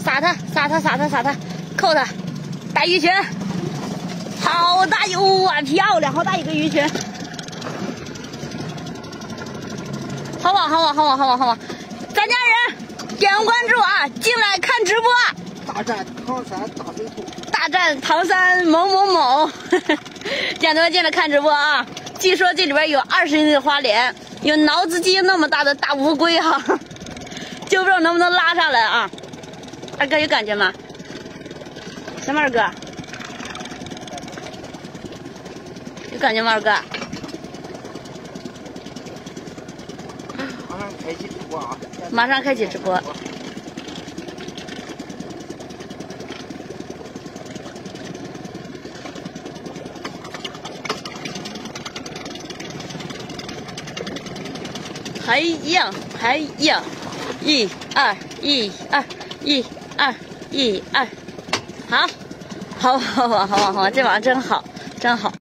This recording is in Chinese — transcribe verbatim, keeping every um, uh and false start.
撒它，撒它，撒它，撒它，扣它，大鱼群，好大哟哇，漂亮，好大一个鱼群，好网，好网，好网，好网，好网，咱家人点关注啊，进来看直播。 大战唐山大水兔， 大战唐山某某某，家人们进来看直播啊！据说这里边有二十斤的花鲢，有脑子鸡那么大的大乌龟哈、啊，就不知道能不能拉上来啊！二哥有感觉吗？什么二哥？有感觉吗？二哥？ 马上开启直播啊！ 马上开启直播。还样还样，一二一二一二一二，好，好好好好好，这网真好，真好。